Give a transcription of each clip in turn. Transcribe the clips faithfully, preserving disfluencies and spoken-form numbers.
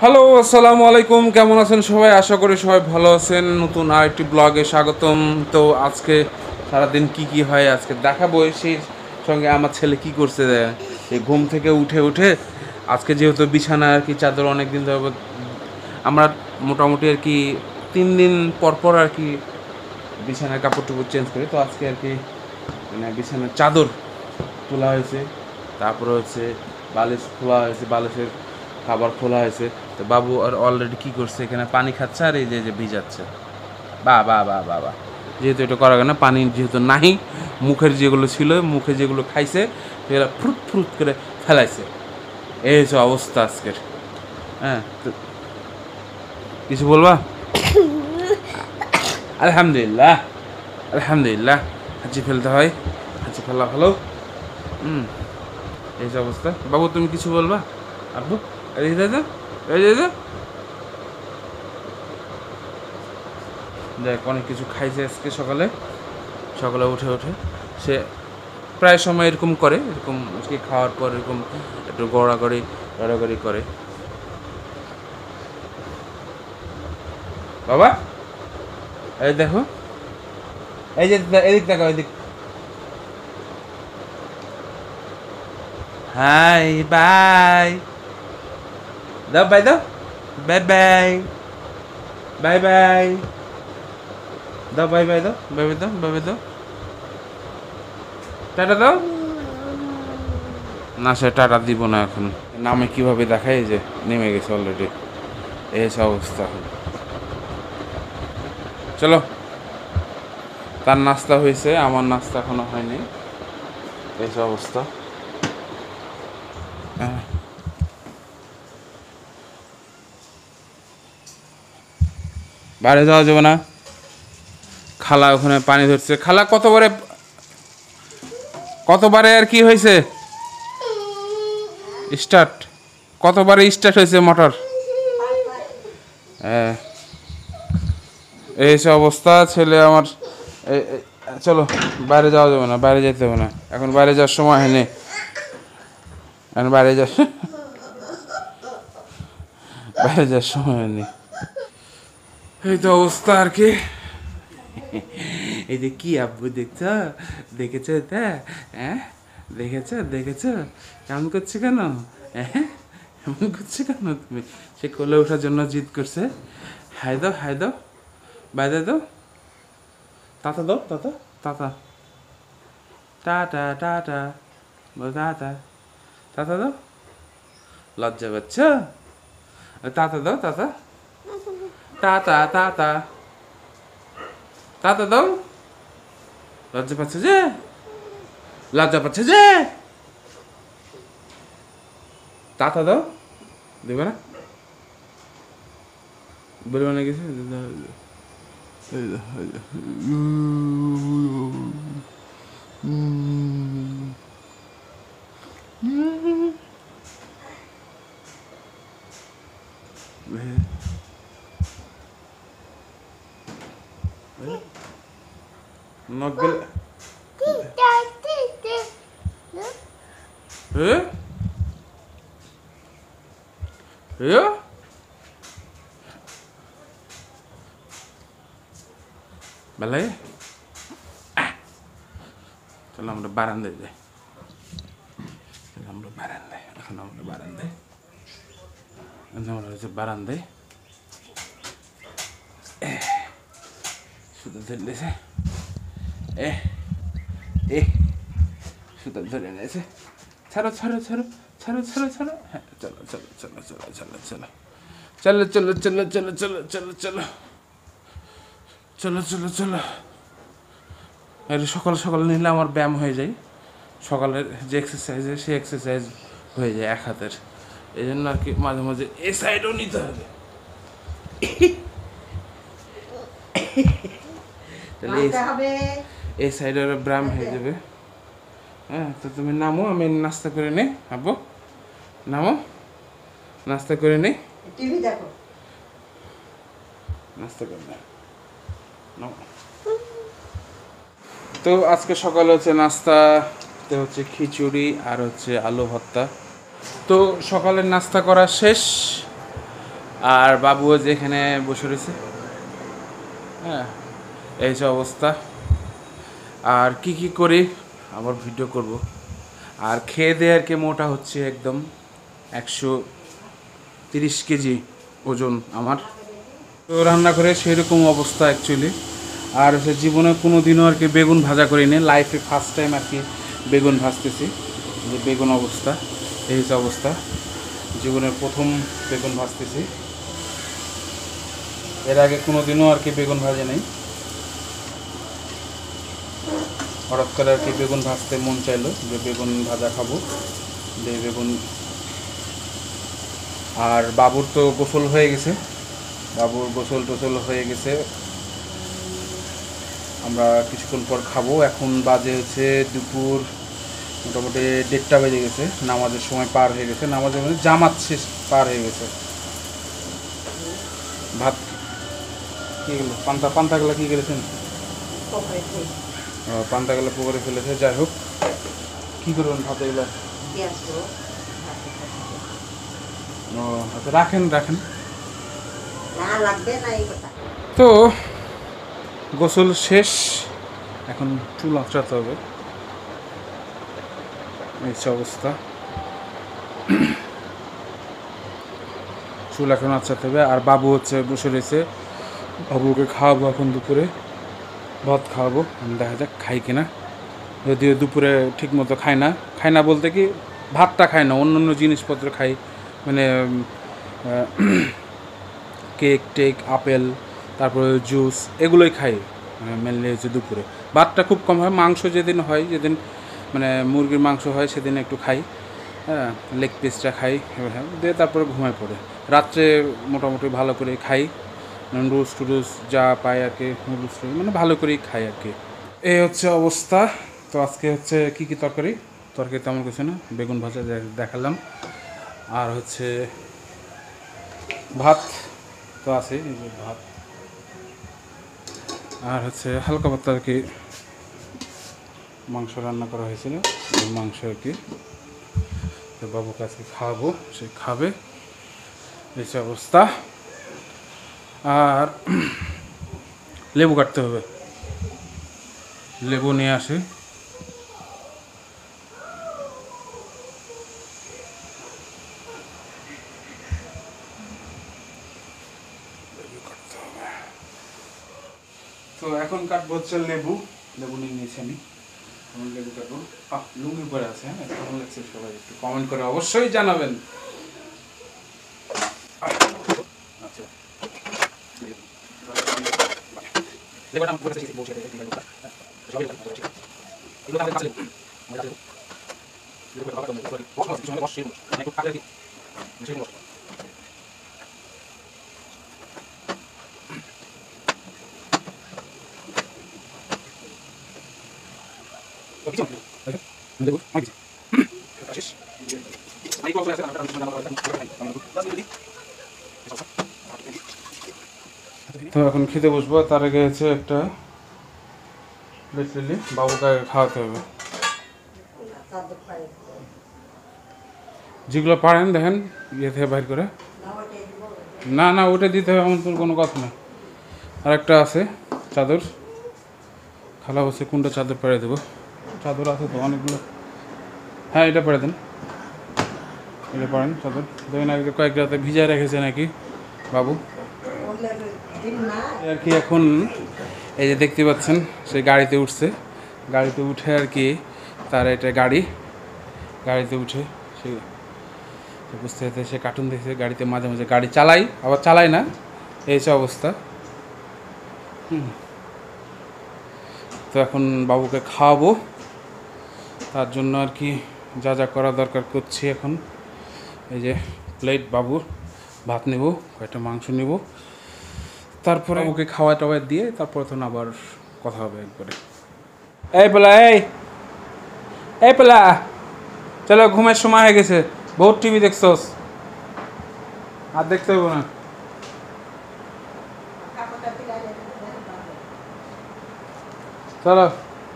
Hello, আসসালামু আলাইকুম। কেমন আছেন সবাই? আশা করি সবাই ভালো আছেন। নতুন আরেকটি ব্লগে স্বাগতম। তো আজকে সারাদিন কি কি হয় আজকে দেখাবো। সেই সঙ্গে আমার ছেলে কি করছে, এই ঘুম থেকে উঠে উঠে আজকে যেহেতু বিছানা আর কি চাদর অনেক দিন ধরে আমরা মোটামুটি আর কি তিন দিন পর পর আর কি বিছানার কাপড় টুপড় চেঞ্জ করি। তো আজকে আর কি মানে বিছানার চাদর তোলা হয়েছে, তারপরে হচ্ছে বালিশ খোলা হয়েছে, বালিশের খাবার খোলা হয়েছে। তো বাবু আর অলরেডি কী করছে, এখানে পানি খাচ্ছে আর এই যে যে ভিজাচ্ছে। বা বা বা বা বা যেহেতু এটা করা গেল না, পানি যেহেতু নাহি, মুখের যেগুলো ছিল, মুখে যেগুলো খাইছে সেগুলো ফ্রুট ফ্রুট করে ফেলাইছে। এই হচ্ছে অবস্থা আজকের। হ্যাঁ, তো কিছু বলবা? আলহামদুলিল্লাহ, আলহামদুলিল্লাহ। হাঁচি ফেলতে হয়, হাঁচি ফেলা ভালো। হুম, এই যে অবস্থা। বাবু তুমি কিছু বলবা? আব্বু এই দাদা, এই দাদা দেখ অনেক কিছু খাইছে আজকে সকালে। সকালে উঠে উঠে সে প্রায় সময় এরকম করে, এরকম আজকে খাওয়ার পর এরকম একটু গড়াগড়ি গড়াগড়ি করে। বাবা এই দেখো, এই যে এদিক দেখো, এদিক। হাই বাই দাও, বাই দাও, বাই বাই, বাই বাই দাও, বাই বাই দাও, বাই বাই দাও, বাই বাই দাও, টাটা দাও। না, সে টাটা দিব না এখন। নামে কিভাবে দেখায়, যে নেমে গেছে অলরেডি। এই অবস্থা। চলো, তার নাস্তা হয়েছে, আমার নাস্তা এখনো হয়নি। এই অবস্থা। বাইরে যাওয়া যাবে না। খালা ওখানে পানি ধরছে। খালা কতবারে কতবারে আর কি হয়েছে স্টার্ট, কতবারে স্টার্ট হয়েছে মোটর। হ্যাঁ, এই অবস্থা। ছেলে আমার চলো, বাইরে যাওয়া যাবে না, বাইরে যেতে হবে না এখন। বাইরে যাওয়ার সময় হয়নি এখন। বাইরে যা বাইরে যাওয়ার সময় হয়নি। এই তো অবস্থা আর কি। এই যে কি আব্বু দেখছ, দেখেছ এটা? হ্যাঁ, দেখেছ দেখেছ কেমন করছে কেন? হ্যাঁ, এমন করছে কেন তুমি? সে কোলে ওঠার জন্য জিদ করছে। হাই দাও, হাই দাও, বাইরে দাও, তাতা দাও, তাতা তাতা, টাটা টাটা, বল টাটা, তাতা দাও। লজ্জা পাচ্ছ? তাতা দাও, তাতা, টাটা টাটা, তাতা দাও। লজ্জা পাচ্ছে যে, লজ্জা পাচ্ছে যে, তাতা দাও। দেবে না, বলবে না কিছু। নখ গেলে বেলায়। চলো আমরা বারান্দায় যাই। আমরা বারান্দায়, এখন আমরা বারান্দায়, আমরা হচ্ছে বারান্দায়। সুতো ধরলেছে, এ এ সুতো ধরে নিয়েছে। ছাড়ো ছাড়ো ছাড়ো ছাড়ো ছাড়ো ছাড়ো। হ্যাঁ, চলো চলো চলো চলো চলো চলো চলো চলো চলো চলো চলো চলো চলো চলো চলো চলো। আর সকাল সকাল নিলে আমার ব্যায়াম হয়ে যায়। সকালের যে এক্সারসাইজ, সে এক্সারসাইজ হয়ে যায় এক হাতের। এই জন্য আর কি মাঝে মাঝে এ সাইডও নিতে হবে। তাহলে এই সাইডের ব্যায়াম হয়ে যাবে। হ্যাঁ, তো তুমি নামো, আমি নাস্তা করে নেই। আব্বু নামো, নাস্তা করে নেই। টিভি দেখো, নাস্তা করে নেই। তো আজকে সকালে হচ্ছে নাস্তাতে হচ্ছে খিচুড়ি আর হচ্ছে আলু ভর্তা। তো সকালের নাস্তা করা শেষ। আর বাবুও যেখানে বসে রয়েছে। হ্যাঁ, এই যে অবস্থা। আর কি কি করি আবার ভিডিও করব। আর খেয়ে দিয়ে আর কি মোটা হচ্ছে একদম একশো তিরিশ কেজি ওজন আমার। তো রান্না করে সেরকম অবস্থা অ্যাকচুয়ালি। আর সে জীবনে কোনো দিনও আর কি বেগুন ভাজা করিনি, লাইফে ফার্স্ট টাইম আর কি বেগুন ভাজতেছি। যে বেগুন অবস্থা, এই যে অবস্থা, জীবনের প্রথম বেগুন ভাজতেছি। এর আগে কোনো দিনও আর কি বেগুন ভাজে নেই। হঠাৎ করে আর কি বেগুন ভাজতে মন চাইলো যে বেগুন ভাজা খাবো, যে বেগুন। আর বাবুর তো গোসল হয়ে গেছে, বাবুর গোসল টোসল হয়ে গেছে। আমরা কিছুক্ষণ পর খাবো। এখন বাজে হচ্ছে দুপুর মোটামুটি দেড়টা বেজে গেছে, নামাজের সময় পার হয়ে গেছে, নামাজের মানে জামাত শেষ পার হয়ে গেছে। ভাত কী গেলো পান্তা পান্তাগুলো কী করেছেন? পান্তাগুলো পুকুরে ফেলেছে। যাই হোক, কী করবেন ভাত এগুলো? ও আচ্ছা, রাখেন রাখেন। তো গোসল শেষ, এখন চুল আঁচড়াতে হবে। এই অবস্থা, চুল এখন আঁচড়াতে হবে। আর বাবু হচ্ছে বসে রয়েছে, বাবুকে খাওয়াবো এখন দুপুরে, ভাত খাওয়াবো। দেখা যাক খাই কিনা। যদিও দুপুরে ঠিক মতো খায় না, খায় না বলতে কি ভাতটা খায় না, অন্য অন্য জিনিসপত্র খাই, মানে কেক টেক, আপেল, তারপরে জুস, এগুলোই খাই মেনলি হচ্ছে দুপুরে। ভাতটা খুব কম হয়। মাংস যেদিন হয়, যেদিন মানে মুরগির মাংস হয় সেদিন একটু খাই, হ্যাঁ, লেগ পিসটা খাই, হ্যাঁ, দিয়ে তারপরে ঘুমায় পড়ে। রাত্রে মোটামুটি ভালো করে খাই, নুডলস টুডলস যা পাই আর কি, নুডলস মানে ভালো করেই খাই আর কি। এই হচ্ছে অবস্থা। তো আজকে হচ্ছে কী কী তরকারি, তরকারি তেমন কিছু না, বেগুন ভাজা দেখালাম, আর হচ্ছে ভাত তো আছে, এই যে ভাত, আর হচ্ছে হালকা পাতলা আর কি মাংস রান্না করা হয়েছিল, মাংস আর কি। তো বাবুকে আজকে খাওয়াবো, সে খাবে। এই অবস্থা। আর লেবু কাটতে হবে, লেবু নিয়ে আসে। তো এখন কাটবো হচ্ছে লেবু, লেবু নিয়ে নিয়েছি আমি, এখন লেবু কাটবো। আহ লুঙ্গি পরে আছে, হ্যাঁ, কেমন লাগছে সবাই একটু কমেন্ট করে অবশ্যই জানাবেন। তো এখন খেতে বসবো, তার আগে হচ্ছে একটা বেসিক্যালি বাবুকে খাওয়াতে হবে। যেগুলো পারেন দেখেন ইয়ে থেকে বাইর করে, না না ওটা দিতে হবে এমন কোনো কথা না। আর একটা আছে চাদর, খালা বসে কোনটা চাদর পেরে দেবো, চাদর আছে তো অনেকগুলো। হ্যাঁ এটা পেরে দেন, এটা পারেন চাদর। দেখেন আগে কয়েক রাতে ভিজায় রেখেছে নাকি বাবু আর কি। এখন এই যে দেখতে পাচ্ছেন সে গাড়িতে উঠছে, গাড়িতে উঠে আর কি তার এটা গাড়ি, গাড়িতে উঠে সে বুঝতে হতে সে কার্টুন দেখছে, গাড়িতে মাঝে মাঝে গাড়ি চালাই আবার চালায় না, এই সব অবস্থা। হুম, তো এখন বাবুকে খাওয়াবো, তার জন্য আর কি যা যা করা দরকার করছি এখন। এই যে প্লেট বাবুর, ভাত নেব, কয়েকটা মাংস নেব, তারপরে ওকে খাওয়া টাওয়া দিয়ে তারপর তখন আবার কথা হবে একবারে। এই পেলা, এই এই পেলা, চলো ঘুমের সময় হয়ে গেছে, বহুত টিভি দেখছোস, আর দেখতে হবে না। চলো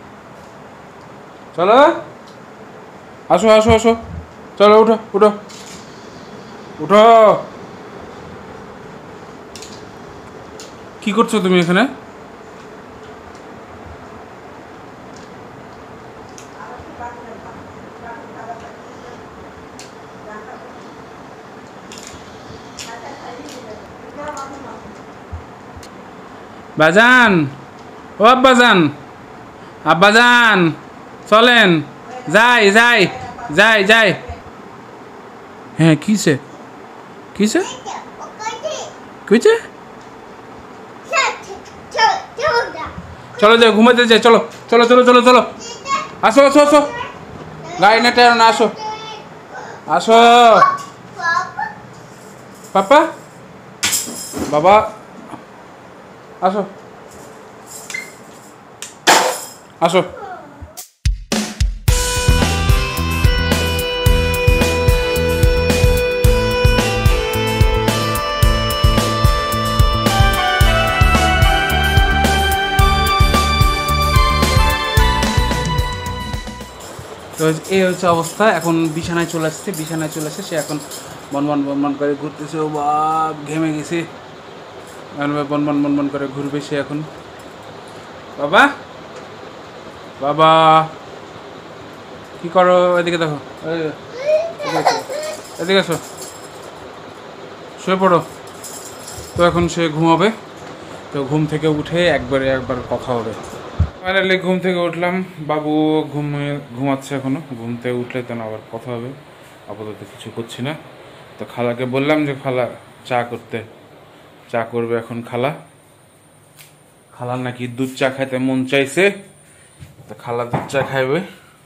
চলো, আসো আসো আসো, চলো উঠো উঠো উঠো। কি করছো তুমি এখানে? বাজান, ও আব্বাজান, আব্বাজান চলেন, যাই যাই যাই যাই। হ্যাঁ কিসে কিসে কিসে? চলো যাই, ঘুমাতে যাই, চলো চলো চলো চলো চলো, আসো আসো আসো, গাড়ি না টায়ার না, আসো আসো। পাপা, বাবা, আসো আসো। তো এই হচ্ছে অবস্থা, এখন বিছানায় চলে আসছে, বিছানায় চলে আসছে সে এখন বনবন বনবন করে ঘুরতেছে। ও বাপ, ঘেমে গেছে, বনবন বনবন করে ঘুরবে সে এখন। বাবা, বাবা কি করো? এদিকে দেখো, এদিকে এসো, শুয়ে পড়ো। তো এখন সে ঘুমাবে, তো ঘুম থেকে উঠে একবারে একবার কথা হবে। ফাইনালি ঘুম থেকে উঠলাম, বাবু ঘুমিয়ে ঘুমাচ্ছে এখনো, ঘুম থেকে উঠলে তো আবার কথা হবে। আপাতত কিছু করছি না। তো খালাকে বললাম যে খালা চা করতে, চা করবে এখন খালা। খালার নাকি দুধ চা খাইতে মন চাইছে, তো খালা দুধ চা খাইবে।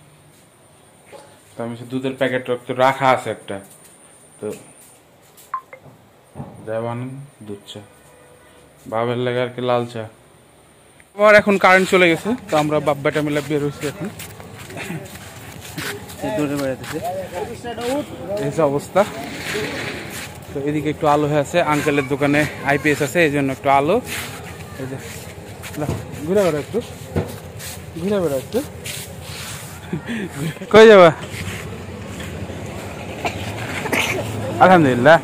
তো আমি সে দুধের প্যাকেট তো রাখা আছে একটা, তো যাই বানান দুধ চা, বাবের লাগে আর কি লাল চা। আবার এখন কারেন্ট চলে গেছে, তো আমরা বাপ বেটা মিলে বের হয়েছি এখন, দৌড়ে বেড়াতেছে। এই যে অবস্থা। তো এদিকে একটু আলো হয়ে আছে, আঙ্কেলের দোকানে আইপিএস আছে, এই জন্য একটু আলো। এই যে ঘুরে বেড়া, একটু ঘুরে বেড়া, একটু কই যাবা? আলহামদুলিল্লাহ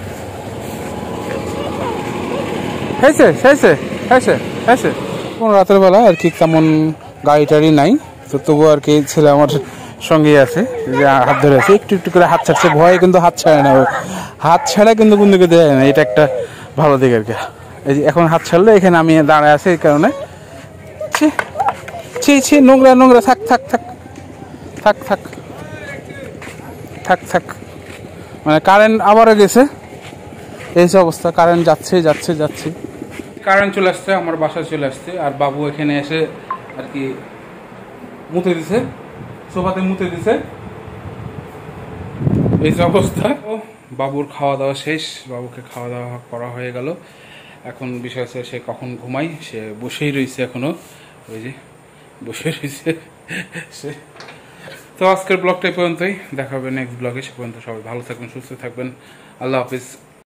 হয়েছে হয়েছে হয়েছে হয়েছে। কোন রাতের বেলা আর কি তেমন গাড়ি টাড়ি নাই, তো তবু আর কি ছেলে আমার সঙ্গে আছে, যে হাত ধরে আছে, একটু একটু করে হাত ছাড়ছে, ভয়ে কিন্তু হাত ছাড়ে না, হাত ছাড়া কিন্তু কোন দিকে দেয় না, এটা একটা ভালো দিক আর কি। এই যে এখন হাত ছাড়লে এখানে আমি দাঁড়ায় আছি, এই কারণে। ছি ছি ছি, নোংরা নোংরা, থাক থাক থাক থাক থাক থাক থাক। মানে কারেন্ট আবারও গেছে, এই যে অবস্থা, কারেন্ট যাচ্ছে যাচ্ছে যাচ্ছে। কারেন্ট চলে আসছে, আমার বাসায় চলে আসছে, আর বাবু এখানে এসে আর কি মুতে দিছে, সোফাতে মুতে দিছে, এই যে অবস্থা। ও বাবুর খাওয়া দাওয়া শেষ, বাবুকে খাওয়া দাওয়া করা হয়ে গেল। এখন বিষয় হচ্ছে সে কখন ঘুমাই, সে বসেই রয়েছে এখনো, ওই যে বসে রয়েছে সে। তো আজকের ব্লগটা এই পর্যন্তই, দেখা হবে নেক্সট ব্লগে, সে পর্যন্ত সবাই ভালো থাকবেন, সুস্থ থাকবেন, আল্লাহ হাফিজ।